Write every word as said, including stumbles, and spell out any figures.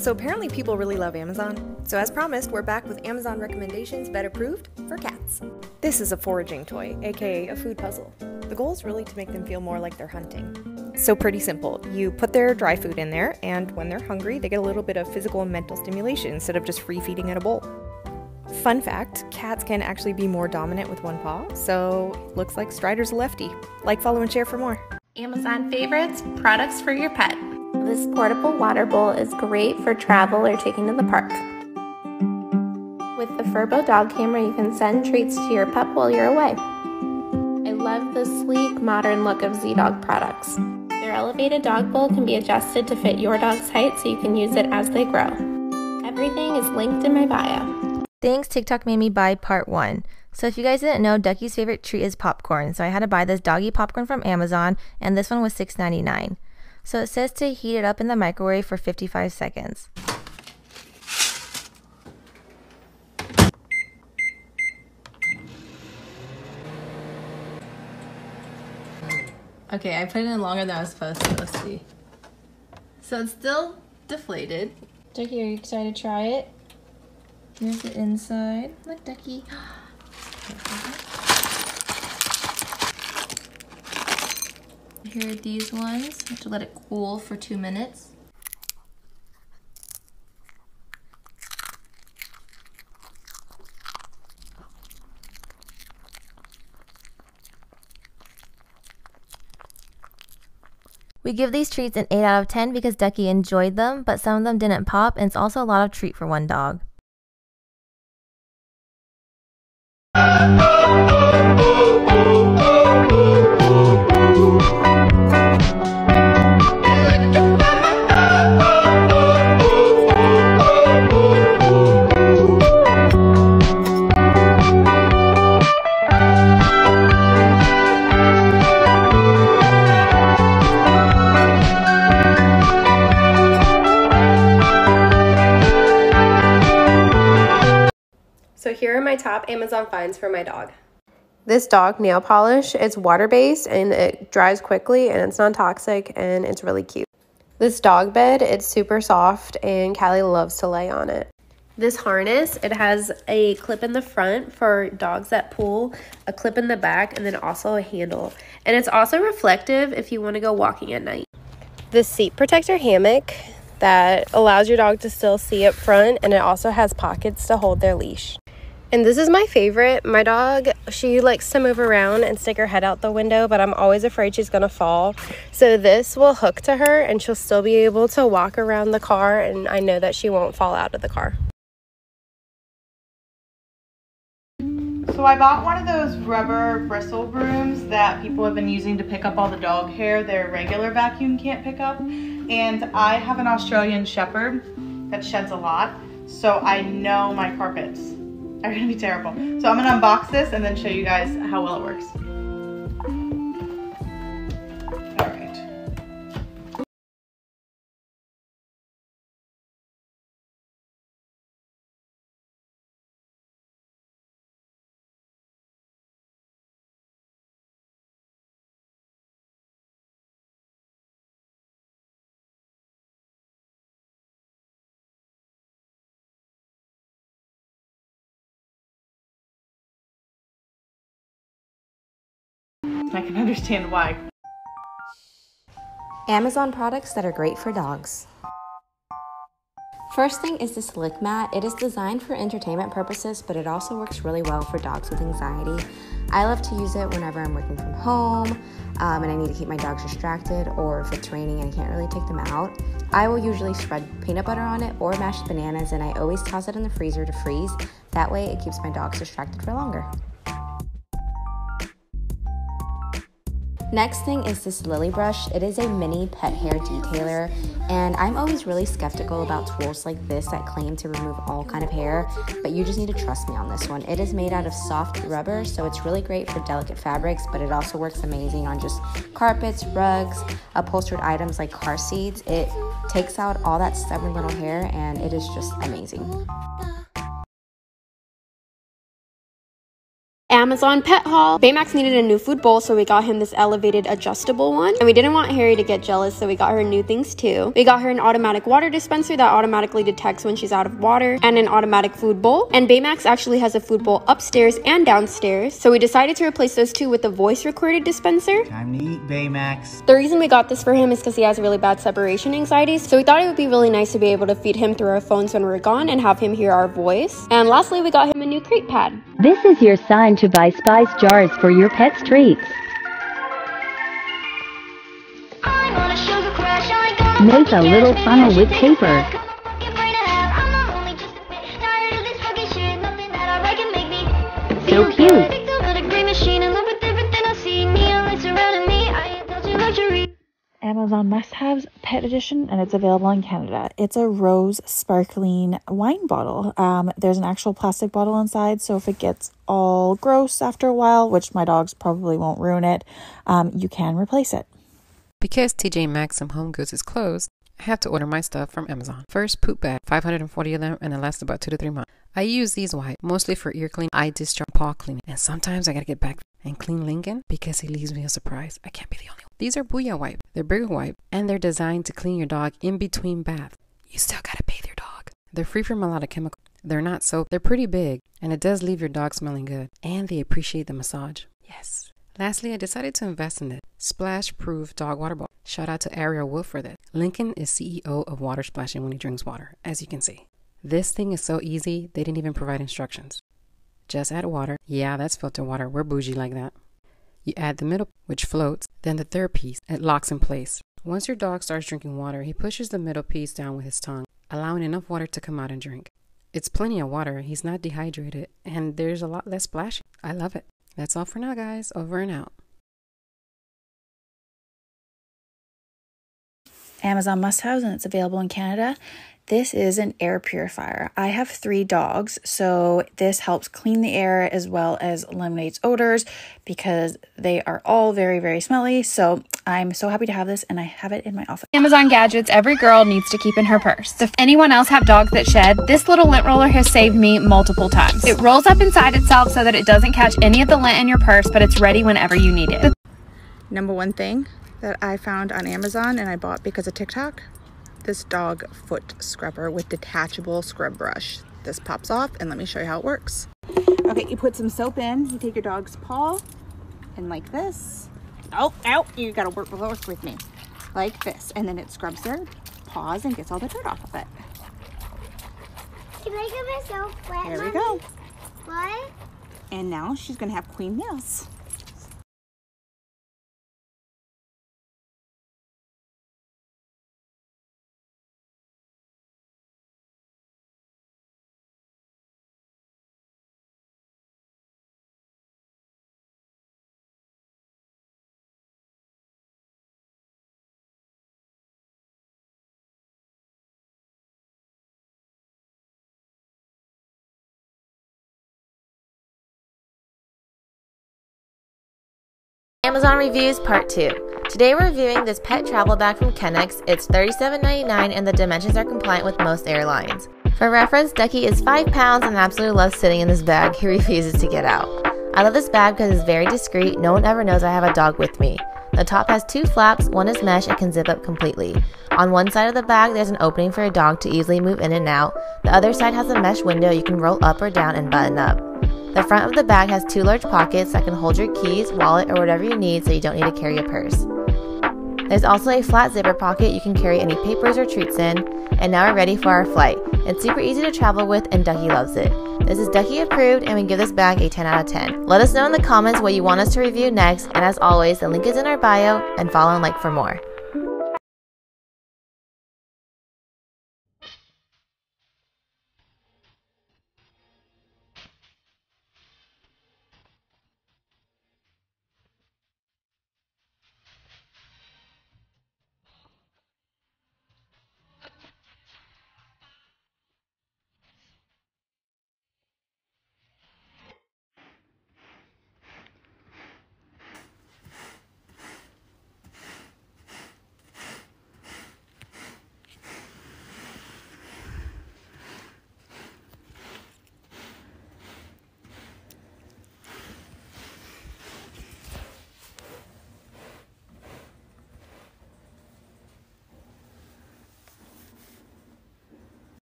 So apparently people really love Amazon. So as promised, we're back with Amazon recommendations vet approved for cats. This is a foraging toy, aka a food puzzle. The goal is really to make them feel more like they're hunting. So pretty simple. You put their dry food in there, and when they're hungry, they get a little bit of physical and mental stimulation instead of just free feeding in a bowl. Fun fact, cats can actually be more dominant with one paw, so looks like Strider's a lefty. Like, follow, and share for more. Amazon favorites, products for your pet. This portable water bowl is great for travel or taking to the park. With the Furbo dog camera, you can send treats to your pup while you're away. I love the sleek, modern look of Z-Dog products. Their elevated dog bowl can be adjusted to fit your dog's height so you can use it as they grow. Everything is linked in my bio. Things TikTok made me buy part one. So if you guys didn't know, Ducky's favorite treat is popcorn. So I had to buy this doggy popcorn from Amazon, and this one was six ninety-nine. So it says to heat it up in the microwave for fifty-five seconds. Okay, I put it in longer than I was supposed to. Let's see. So it's still deflated. Ducky, are you excited to try it? Here's the inside. Look, Ducky. Here are these ones. You have to let it cool for two minutes. We give these treats an eight out of ten because Ducky enjoyed them, but some of them didn't pop, and it's also a lot of treat for one dog. So here are my top Amazon finds for my dog. This dog nail polish, it's water-based and it dries quickly and it's non-toxic and it's really cute. This dog bed, it's super soft and Callie loves to lay on it. This harness, it has a clip in the front for dogs that pull, a clip in the back, and then also a handle. And it's also reflective if you want to go walking at night. This seat protector hammock that allows your dog to still see up front, and it also has pockets to hold their leash. And this is my favorite. My dog, she likes to move around and stick her head out the window, but I'm always afraid she's gonna fall. So this will hook to her and she'll still be able to walk around the car, and I know that she won't fall out of the car. So I bought one of those rubber bristle brooms that people have been using to pick up all the dog hair their regular vacuum can't pick up. And I have an Australian Shepherd that sheds a lot, so I know my carpets are gonna be terrible. So I'm gonna unbox this and then show you guys how well it works. All right. I can understand why. Amazon products that are great for dogs. First thing is this lick mat. It is designed for entertainment purposes, but it also works really well for dogs with anxiety. I love to use it whenever I'm working from home um, and I need to keep my dogs distracted, or if it's raining and I can't really take them out. I will usually spread peanut butter on it or mashed bananas, and I always toss it in the freezer to freeze. That way it keeps my dogs distracted for longer. Next thing is this Lily brush. It is a mini pet hair detailer, and I'm always really skeptical about tools like this that claim to remove all kind of hair, but you just need to trust me on this one. It is made out of soft rubber, so it's really great for delicate fabrics, but it also works amazing on just carpets, rugs, upholstered items like car seats. It takes out all that stubborn little hair, and it is just amazing. Amazon pet haul. Baymax needed a new food bowl, so we got him this elevated adjustable one. And we didn't want Harry to get jealous, so we got her new things too. We got her an automatic water dispenser that automatically detects when she's out of water, and an automatic food bowl. And Baymax actually has a food bowl upstairs and downstairs, so we decided to replace those two with a voice recorded dispenser. Time to eat, Baymax. The reason we got this for him is because he has really bad separation anxiety, so we thought it would be really nice to be able to feed him through our phones when we're gone and have him hear our voice. And lastly, we got him a new crate pad. This is your sign to buy Spice jars for your pet's treats. Make a little funnel with paper. So cute. Amazon must-haves pet edition, and it's available in Canada. It's a rose sparkling wine bottle. Um, there's an actual plastic bottle inside, so if it gets all gross after a while, which my dogs probably won't ruin it, um, you can replace it. Because T J Maxx from Home Goods is closed, I have to order my stuff from Amazon. First, poop bag, five hundred forty of them, and it lasts about two to three months. I use these wipes mostly for ear cleaning, eye discharge, paw cleaning, and sometimes I gotta get back and clean Lincoln because he leaves me a surprise. I can't be the only one. These are Booyah wipes. They're bigger wipes, and they're designed to clean your dog in between baths. You still gotta bathe your dog. They're free from a lot of chemicals. They're not soap. They're pretty big, and it does leave your dog smelling good. And they appreciate the massage. Yes. Lastly, I decided to invest in it. Splash Proof Dog Water Bottle. Shout out to Ariel Wolf for this. Lincoln is C E O of water splashing when he drinks water, as you can see. This thing is so easy, they didn't even provide instructions. Just add water. Yeah, that's filtered water. We're bougie like that. You add the middle, which floats, then the third piece, it locks in place. Once your dog starts drinking water, he pushes the middle piece down with his tongue, allowing enough water to come out and drink. It's plenty of water, he's not dehydrated, and there's a lot less splashing. I love it. That's all for now, guys. Over and out. Amazon must-haves, and it's available in Canada. This is an air purifier. I have three dogs, so this helps clean the air as well as eliminates odors because they are all very, very smelly. So I'm so happy to have this, and I have it in my office. Amazon gadgets every girl needs to keep in her purse. If anyone else have dogs that shed, this little lint roller has saved me multiple times. It rolls up inside itself so that it doesn't catch any of the lint in your purse, but it's ready whenever you need it. Number one thing that I found on Amazon and I bought because of TikTok, this dog foot scrubber with detachable scrub brush. This pops off, and let me show you how it works. Okay, you put some soap in, you take your dog's paw, and like this. Oh, ow, you gotta work, work with me. Like this, and then it scrubs their paws and gets all the dirt off of it. Can I get myself wet? There we go. What? And now she's gonna have clean nails. Amazon Reviews Part two. Today we're reviewing this pet travel bag from Kennex. It's thirty-seven ninety-nine and the dimensions are compliant with most airlines. For reference, Ducky is five pounds and absolutely loves sitting in this bag. He refuses to get out. I love this bag because it's very discreet. No one ever knows I have a dog with me. The top has two flaps, one is mesh and can zip up completely. On one side of the bag there's an opening for a dog to easily move in and out. The other side has a mesh window you can roll up or down and button up. The front of the bag has two large pockets that can hold your keys, wallet, or whatever you need so you don't need to carry a purse. There's also a flat zipper pocket you can carry any papers or treats in. And now we're ready for our flight. It's super easy to travel with and Ducky loves it. This is Ducky approved and we give this bag a ten out of ten. Let us know in the comments what you want us to review next, and as always, the link is in our bio, and follow and like for more.